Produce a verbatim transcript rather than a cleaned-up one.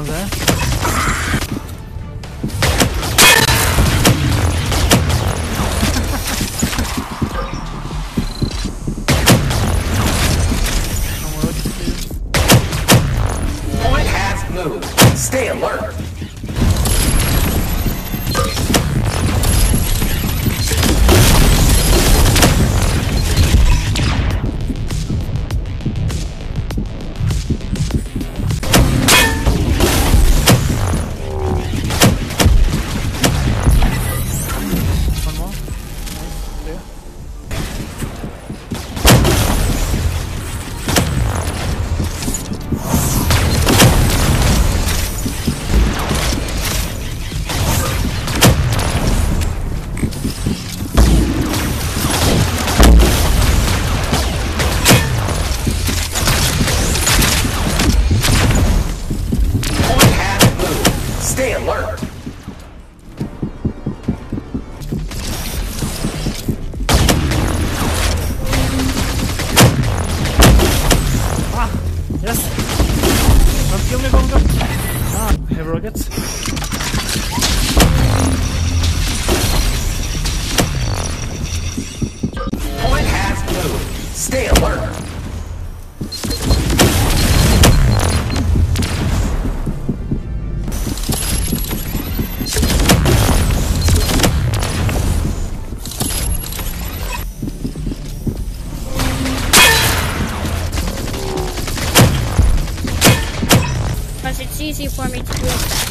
Someone's there. Point has moved. Stay alert. Stay alert. Ah, yes. Don't kill me, Bongo. Ah, I have rockets. Point has moved. Stay alert. Because it's easy for me to do that.